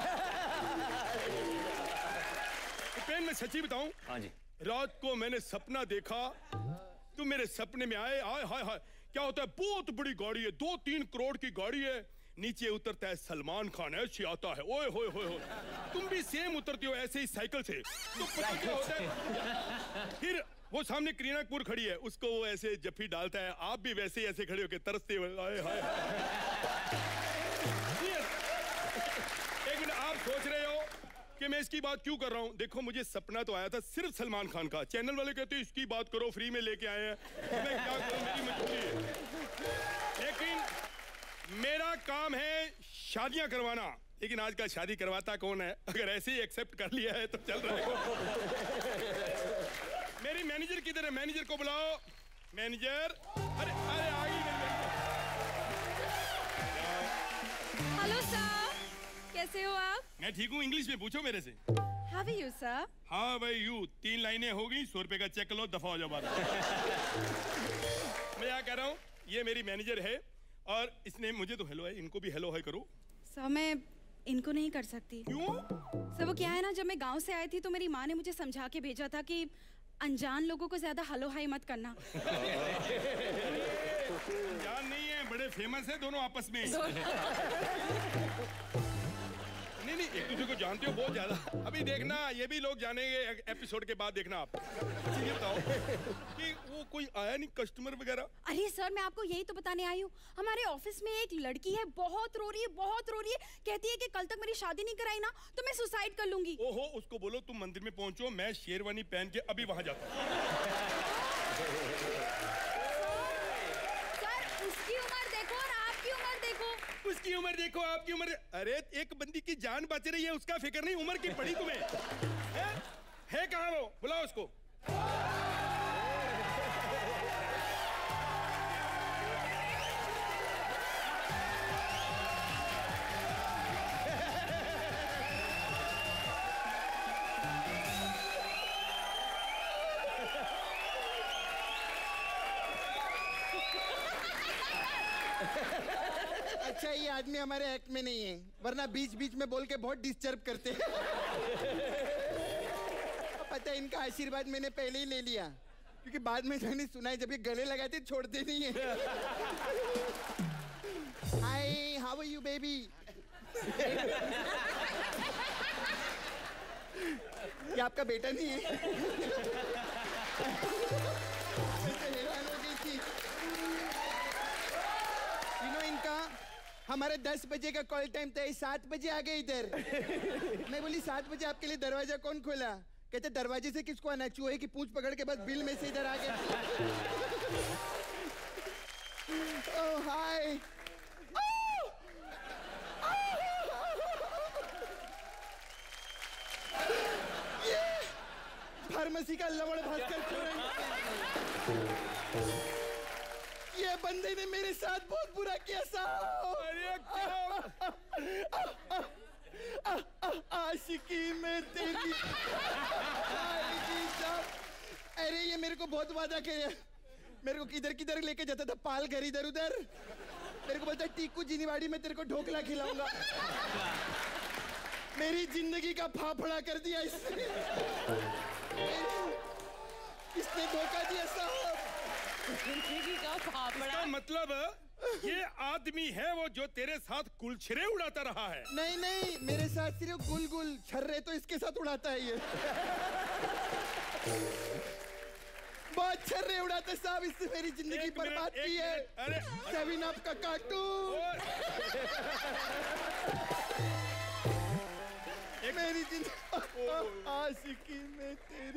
उपेन मैं सच्ची बताऊं? हाँ जी। रात को मैंने सपना देखा, तुम मेरे सपने में आए। हाय हाय हाय, क्या होता है, बहुत बड़ी गाड़ी है, 2-3 करोड़ की गाड़ी है, नीचे उतरता है सलमान खान, ऐसे आता है, ओए होए होए होए। तुम भी सेम उतरती हो ऐसे ही साइकिल से। तो पता क्या होता है, फिर वो सामने करीना कपूर खड़ी है, उसको वो ऐसे जफ्फी डालता है, आप भी वैसे ही ऐसे खड़े होके तरसते हुए। हाय हाय। एक मिनट, आप सोच रहे हो कि मैं इसकी बात क्यों कर रहा हूँ? देखो मुझे सपना तो आया था सिर्फ सलमान खान का, चैनल वाले कहते हैं इसकी बात करो, फ्री में लेके आए हैं, मैं क्या करूं, मेरी मजबूरी है। लेकिन मेरा काम है शादियां करवाना, लेकिन आजकल शादी करवाता कौन है? अगर ऐसे ही एक्सेप्ट कर लिया है तो चल रहा है। मेरी मैनेजर किधर है? मैनेजर को बुलाओ। मैनेजर, अरे अरे आ गई मेरी मैनेजर। हेलो सर, कैसे हो आप? मैं ठीक हूँ, इंग्लिश में पूछो मेरे से। How are you sir? हाँ भाई यू, 3 लाइनें हो गई, 100 रुपए का चेक लो, दफा हो जाओ बाहर। मैं क्या कह रहा हूँ, ये मेरी मैनेजर है और इसने मुझे तो हेलो है, इनको भी हेलो है करो। सर मैं इनको नहीं कर सकती। क्यों? सर वो क्या है ना, जब मैं गांव से आई थी तो मेरी माँ ने मुझे समझा के भेजा था कि अनजान लोगों को ज्यादा हलो हाई मत करना। जान नहीं है, बड़े फेमस है दोनों आपस में। नहीं नहीं, एक दूसरे को जानते हो बहुत ज्यादा। अभी देखना, ये भी लोग जानेंगे एपिसोड के बाद, देखना आप। ये बताओ कि वो कोई आया नहीं कस्टमर वगैरह? अरे सर, मैं आपको यही तो बताने आई हूँ। हमारे ऑफिस में एक लड़की है, बहुत रो रही है, बहुत रो रही है। कहती है कि कल तक मेरी शादी नहीं कराई ना तो मैं सुसाइड कर लूंगी। ओहो, उसको बोलो तुम मंदिर में पहुंचो, मैं शेरवानी पहन के अभी वहां जाता हूँ। उसकी उम्र देखो और आपकी उम्र देखो। उसकी उम्र देखो, आपकी उम्र। अरे एक बंदी की जान बच रही है, उसका फिक्र नहीं, उम्र की पड़ी तुम्हें है कहाँ वो? बुलाओ उसको। अच्छा, ये आदमी हमारे एक्ट में नहीं है, वरना बीच बीच में बोल के बहुत डिस्टर्ब करते हैं। पता है, इनका आशीर्वाद मैंने पहले ही ले लिया, क्योंकि बाद में मैंने सुना है जब ये गले लगाते छोड़ते नहीं है। Hi, how are you baby? ये आपका बेटा नहीं है? हैरान हो गई थी। इनका हमारे 10 बजे का कॉल टाइम था, 7 बजे आ गए इधर। मैं बोली 7 बजे आपके लिए दरवाजा कौन खोला? कहते दरवाजे से किसको आना, चूहे की पूंछ पकड़ के बस बिल में से इधर आ गया। ओह हाय, ये फार्मेसी का लवड़ भास्कर चोर। ये बंदे ने मेरे साथ बहुत बुरा किया साहब। आशिकी में तेरी। अरे ये मेरे को बहुत वादा किया, मेरे को किधर किधर लेके जाता था, पाल घर इधर उधर। मेरे को बोलता टीकू जिनीवाड़ी में तेरे को ढोकला खिलाऊंगा। मेरी जिंदगी का फाफड़ा कर दिया इसने। इसने धोखा दिया साहब। जिंदगी का फाफड़ा। इसका मतलब ये आदमी है वो जो तेरे साथ कुलछरे उड़ाता रहा है? नहीं नहीं, मेरे साथ सिर्फ गुल छर्रे तो इसके साथ उड़ाता है ये। बहुत छर्रे उड़ाते साहब, इससे मेरी जिंदगी बर्बाद की है। अरे 7 अप का कार्टून। मेरी जिंदगी आशिकी में तेरी।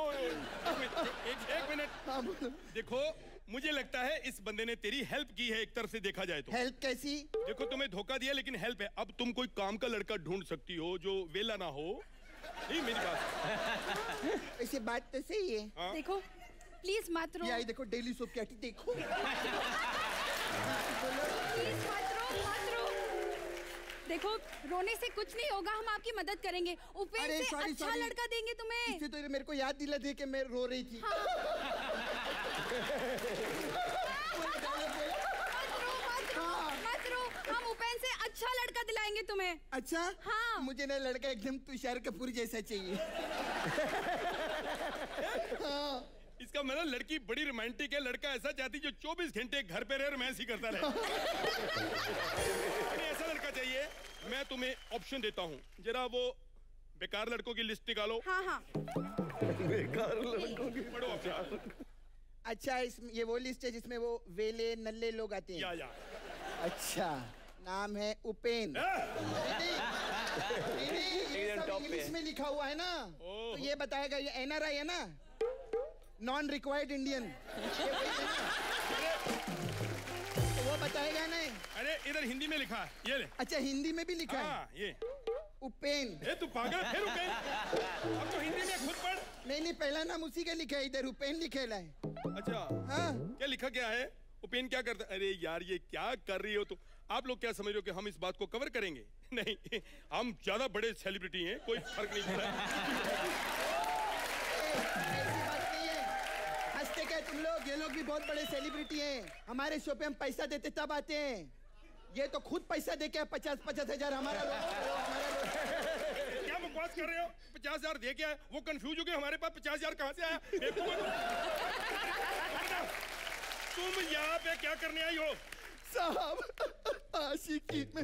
एक मिनट, देखो मुझे लगता है इस बंदे ने तेरी हेल्प की है, एक तरफ से देखा जाए तो। हेल्प कैसी? देखो तुम्हें धोखा दिया लेकिन हेल्प है। अब तुम कोई काम का लड़का ढूंढ सकती हो जो वेला ना हो। नहीं मेरी बात। ऐसी बात तो सही है। हाँ? देखो प्लीज मत रो। ये देखो डेली सोप क्या देखो। प्लीज मत रो, मत रो। देखो रोने से कुछ नहीं होगा, हम आपकी मदद करेंगे। उपेन से अच्छा लड़का देंगे तुम्हें। इससे तो मेरे को याद दिला दे कि मैं रो रही थी। हाँ। मत रो, हम उपेन से अच्छा लड़का दिलाएंगे तुम्हें। अच्छा? हाँ। मुझे ना लड़का एकदम तुषार कपूर जैसा चाहिए। हाँ। इसका मतलब लड़की बड़ी रोमांटिक है, लड़का ऐसा चाहती जो 24 घंटे घर पे रहे रोमांस ही करता रहे। ऐसा लड़का चाहिए। मैं तुम्हें ऑप्शन देता हूँ, जरा वो बेकार लड़कों की लिस्ट निकालो। हाँ हाँ। बेकार लड़कों की पढ़ो ऑप्शन। अच्छा, ये वो लिस्ट है जिसमें वो वेले नल्ले लोग आते हैं। या। अच्छा, नाम है उपेन। इंग्लिश में लिखा हुआ है ना, तो ये बताएगा ये एनआरआई है ना, नॉन रिक्वायर्ड इंडियन। तो वो बताएगा नहीं। अरे इधर हिंदी में लिखा है, ये ले। अच्छा, हिंदी में भी लिखा है? ये उपेन। तू पागल, फिर उपेन? अब तो हिंदी में खुद पढ़। नहीं, पहला नाम उसी का लिखा है, इधर उपेन लिखा है। अच्छा हाँ, क्या लिखा क्या है? उपेन क्या करता? अरे यार ये क्या कर रही हो तुम? आप लोग क्या समझ रहे हो कि हम इस बात को कवर करेंगे? नहीं, हम ज्यादा बड़े सेलिब्रिटी हैं, कोई फर्क नहीं पड़ता। ऐसी बात नहीं है, हंसते क्या तुम लोग? ये लोग भी बहुत बड़े सेलिब्रिटी हैं। हमारे शो पे हम पैसा देते तब आते हैं, ये तो खुद पैसा दे के 50-50 हजार हमारा बकवास कर रहे हो? 50,000 दे के आए, वो कंफ्यूज हो गए हमारे पास 50,000 कहाँ से आया? तुम यहाँ पे क्या करने आई हो? साहब आशिकी में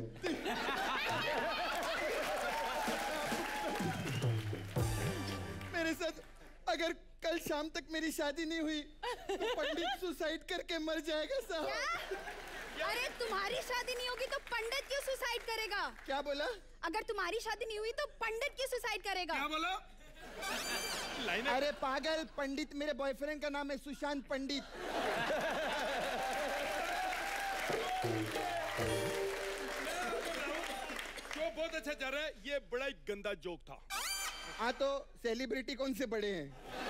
मेरे साथ अगर कल शाम तक मेरी शादी नहीं हुई तो पंडित सुसाइड करके मर जाएगा साहब। अरे तुम्हारी शादी नहीं होगी तो पंडित क्यों सुसाइड करेगा? क्या बोला? अगर तुम्हारी शादी नहीं हुई तो पंडित क्यों सुसाइड करेगा? क्या बोला? अरे पागल, पंडित मेरे बॉयफ्रेंड का नाम है, सुशांत पंडित। शो बहुत अच्छा चल रहा है, ये बड़ा ही गंदा जोक था। हाँ तो सेलिब्रिटी कौन से बड़े हैं?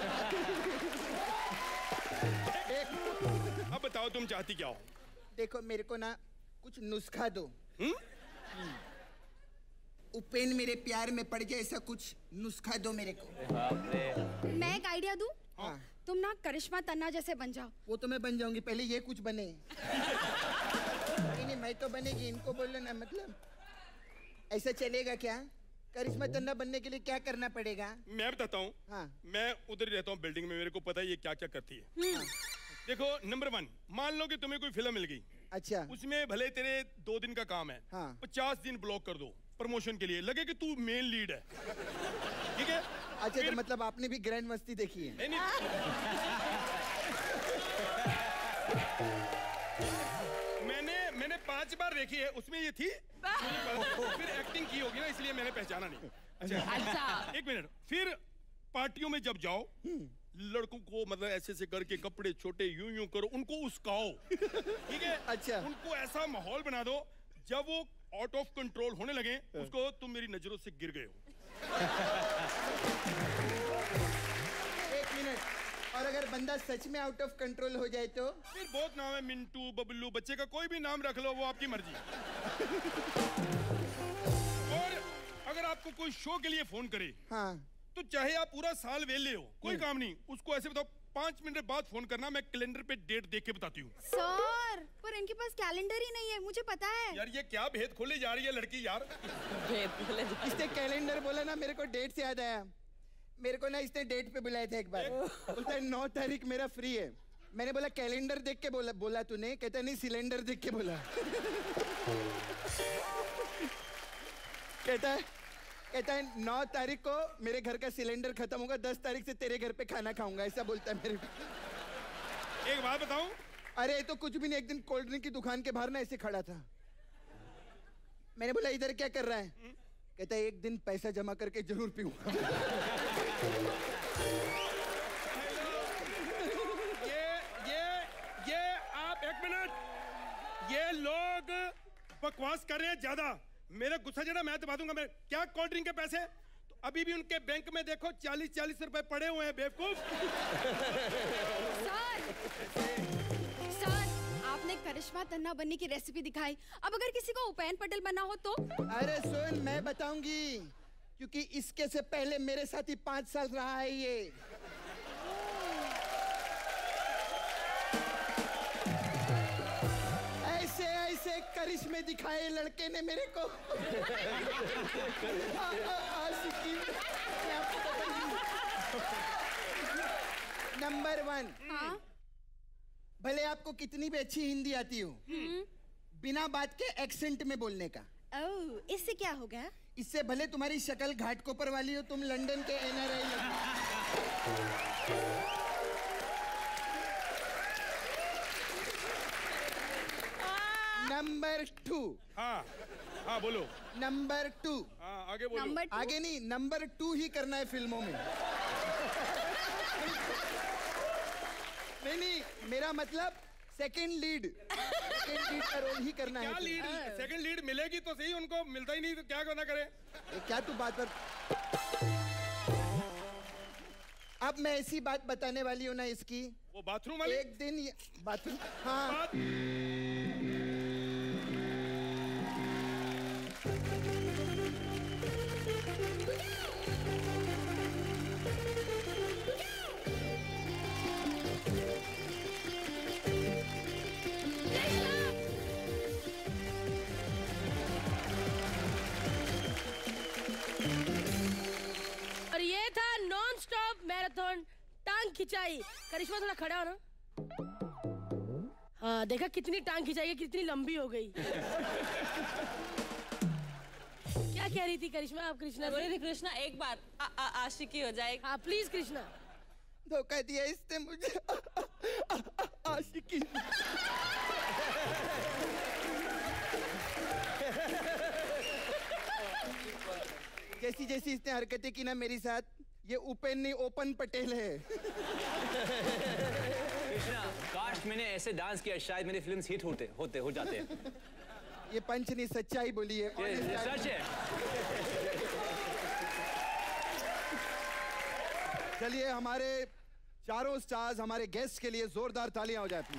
अब बताओ तुम चाहती क्या हो? देखो मेरे को ना कुछ नुस्खा दो। उपेन मेरे प्यार में पड़ जाए ऐसा कुछ नुस्खा दो मेरे को। मैं एक आइडिया दूं? हाँ। तुम ना करिश्मा तन्ना जैसे बन जाओ। वो तो मैं बन जाऊंगी, पहले ये कुछ बने। नहीं मैं तो बनेगी, इनको बोलो ना। मतलब ऐसा चलेगा क्या? करिश्मा तन्ना बनने के लिए क्या करना पड़ेगा? मैं बताता हूँ। हाँ। मैं उधर ही रहता हूँ बिल्डिंग में, मेरे को पता है ये क्या क्या करती है। देखो नंबर 1, मान लो कि तुम्हें कोई फिल्म मिल गई। अच्छा। उसमें भले तेरे 2 दिन का काम है। हाँ। 50 दिन ब्लॉक कर दो प्रमोशन के लिए, लगे कि तू मेन लीड है। ठीक है? अच्छा तो मतलब आपने भी ग्रैंड मस्ती देखी है? नहीं। मैंने 5 बार देखी है, उसमें ये थी। फिर एक्टिंग की होगी ना, इसलिए मैंने पहचाना नहीं। अच्छा। 1 मिनट। फिर पार्टियों में जब जाओ, लड़कों को मतलब ऐसे ऐसे करके कपड़े छोटे यूं करो, उनको उस्काओ। ठीक है? अच्छा। उनको ऐसा माहौल बना दो, जब वो आउट ऑफ कंट्रोल होने लगे, उसको तुम मेरी नजरों से गिर गए हो। 1 मिनट। और अगर बंदा सच में आउट ऑफ कंट्रोल हो जाए तो? फिर बहुत नाम है, मिंटू, बबलू, बच्चे का कोई भी नाम रख लो, वो आपकी मर्जी। और अगर आपको कोई शो के लिए फोन करे, हाँ, तो चाहे आप पूरा साल वेले हो, कोई काम नहीं, उसको ऐसे बताओ 5 मिनट बाद फोन करना, मैं कैलेंडर पे डेट देख के बताती हूँ। सर, पर इनके पास कैलेंडर ही नहीं है, मुझे पता है। यार ये क्या भेद खोले जा रही है लड़की यार। इसने कैलेंडर बोला ना, मेरे को डेट से याद आया। मेरे को ना इसने डेट पे बुलाया था एक बार। बोलता है 9 तारीख मेरा फ्री है। मैंने बोला कैलेंडर देख के बोला तूने? कहता नहीं सिलेंडर देख के बोला। कहता है 9 तारीख को मेरे घर का सिलेंडर खत्म होगा, 10 तारीख से तेरे घर पे खाना खाऊंगा, ऐसा बोलता है मेरे को। एक बात बताऊं? अरे तो कुछ भी नहीं, एक दिन कोल्ड ड्रिंक की दुकान के बाहर ना ऐसे खड़ा था। मैंने बोला इधर क्या कर रहा है? कहता है एक दिन पैसा जमा करके जरूर पीऊंगा। ये आप 1 मिनट, ये लोग बकवास कर रहे हैं ज्यादा। मेरा गुस्सा जरा मैं दबा दूंगा। मैं क्या कोल्ड ड्रिंक के पैसे? तो अभी भी उनके बैंक में देखो 40-40 रुपए पड़े हुए हैं बेवकूफ। सर, आपने करिश्मा तन्ना बनने की रेसिपी दिखाई, अब अगर किसी को उपेन पटेल बनना हो तो? अरे सुन, मैं बताऊंगी, क्योंकि इसके से पहले मेरे साथ ही 5 साल रहा है ये। ऐसे करिश्मे दिखाए लड़के ने मेरे को। नंबर 1, भले आपको कितनी भी अच्छी हिंदी आती हो, बिना बात के एक्सेंट में बोलने का। ओह, इससे क्या होगा? इससे भले तुम्हारी शक्ल घाटकोपर वाली हो, तुम लंदन के NRI नंबर 2। हाँ बोलो। नंबर 2। हाँ आगे बोलो। आगे नहीं, नंबर 2 ही करना है फिल्मों में। नहीं, मेरा मतलब सेकंड लीड का रोल ही करना है। क्या लीड? सेकंड लीड मिलेगी तो सही, उनको मिलता ही नहीं तो क्या करना करे? क्या तू बात पर? अब मैं ऐसी बात बताने वाली हूँ ना इसकी। वो बाथरूम वाली? एक दिन बाथरूम, हाँ। टांग खिंचाई। करिश्मा थोड़ा खड़ा हो ना। हाँ देखा कितनी टांग खिंचाई है, कितनी लंबी हो गई। क्या कह रही थी करिश्मा आप कृष्णा? बोली थी कृष्णा एक बार आशिकी हो जाए। हाँ प्लीज कृष्णा। धोखा दिया इसने मुझे, आशिकी। जैसी जैसी इसने हरकतें की ना मेरे साथ, ये उपेन नहीं ओपन पटेल है। कृष्णा, काश मैंने ऐसे डांस किया शायद मेरी फिल्म्स हिट हो जाते हैं। ये पंच नहीं सच्चाई बोली है। ये सच है। चलिए हमारे चारों स्टार्स, हमारे गेस्ट के लिए जोरदार तालियां हो जाए प्लीज।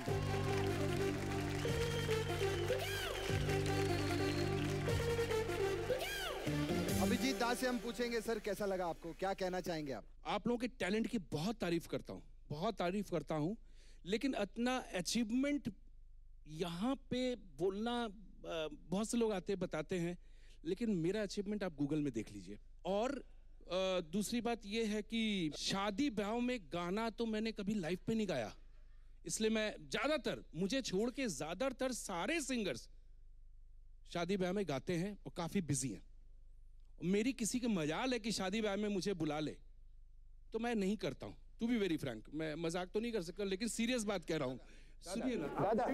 अभिजीत दास से हम पूछेंगे सर कैसा लगा आपको, क्या कहना चाहेंगे आप? आप लोगों के टैलेंट की बहुत तारीफ करता हूँ, बहुत तारीफ करता हूँ, लेकिन इतना अचीवमेंट यहाँ पे बोलना, बहुत से लोग आते हैं बताते हैं, लेकिन मेरा अचीवमेंट आप गूगल में देख लीजिए। और दूसरी बात ये है कि शादी ब्याह में गाना तो मैंने कभी लाइव पे नहीं गाया, इसलिए मैं ज्यादातर, मुझे छोड़ के ज्यादातर सारे सिंगर्स शादी ब्याह में गाते हैं और काफी बिजी हैं। मेरी किसी के मजाल है कि शादी ब्याह में मुझे बुला ले, तो मैं नहीं करता हूँ। टू बी वेरी फ्रैंक, मैं मजाक तो नहीं कर सकता, लेकिन सीरियस बात कह रहा हूँ। सुनिए ना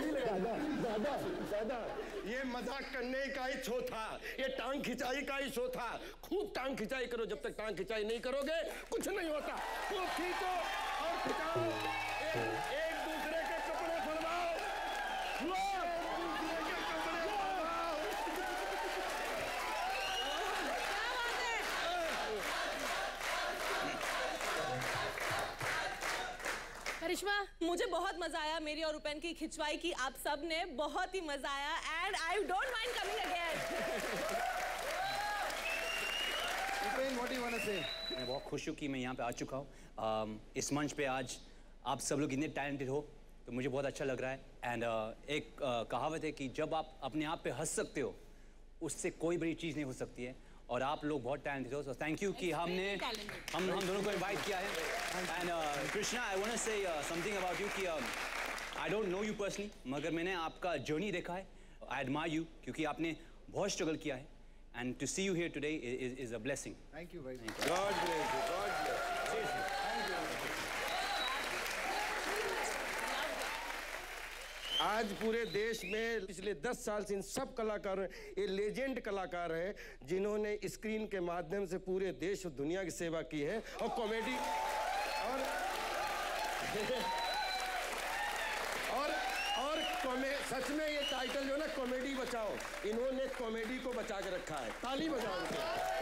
दादा, ये मजाक करने का ही शो था, ये टांग खिंचाई का ही शो था। खूब टांग खिंचाई करो, जब तक टांग खिंचाई नहीं करोगे कुछ नहीं होता। खूब खींचो और खिंचाओ, एक दूसरे के कपड़े फड़वाओ, करिश्मा, मुझे बहुत मजा आया, मेरी और उपेन की खिंचवाई की आप सब ने, बहुत ही मजा आया, and I don't mind coming again. Upen, what do you want to say? मैं बहुत खुश हूँ कि मैं यहाँ पे आ चुका हूँ। इस मंच पे आज आप सब लोग इतने टैलेंटेड हो, तो मुझे बहुत अच्छा लग रहा है। एंड एक कहावत है कि जब आप अपने आप पे हंस सकते हो, उससे कोई बड़ी चीज़ नहीं हो सकती है, और आप लोग बहुत टैलेंटेड हो। सो थैंक यू कि हम दोनों को इनवाइट किया है। And Krishna, I want to say something about you कि I don't know you personally, मगर मैंने आपका जर्नी देखा है। आई एडमायर यू क्योंकि आपने बहुत स्ट्रगल किया है, and to see you here today is a blessing. Thank you very much. God bless you, God bless. आज पूरे देश में पिछले 10 साल से इन सब कलाकारों, ये लेजेंड कलाकार हैं जिन्होंने स्क्रीन के माध्यम से पूरे देश और दुनिया की सेवा की है। और कॉमेडी और सच में ये टाइटल जो ना कॉमेडी बचाओ, इन्होंने कॉमेडी को बचा के रखा है। ताली बजाओ उनके।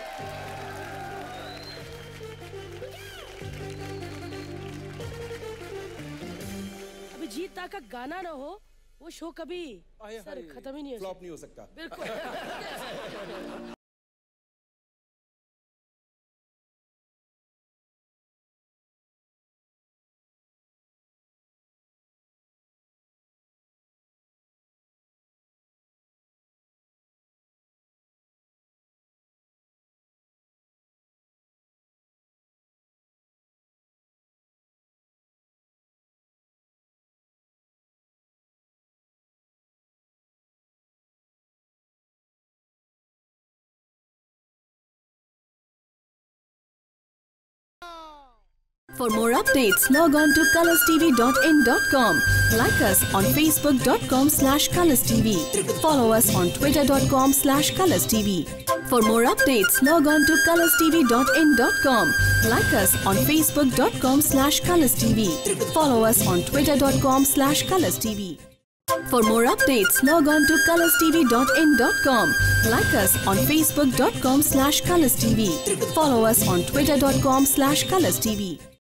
अभिजीत दा का गाना ना हो, वो शो कभी सर खत्म ही नहीं हो फ्लॉप नहीं हो सकता। बिल्कुल। For more updates, log on to colorstv.in.com. Like us on facebook.com/colorstv. Follow us on twitter.com/colorstv. For more updates, log on to colorstv.in.com. Like us on facebook.com/colorstv. Follow us on twitter.com/colorstv. For more updates, log on to colorstv.in.com. Like us on facebook.com/colorstv. Follow us on twitter.com/colorstv.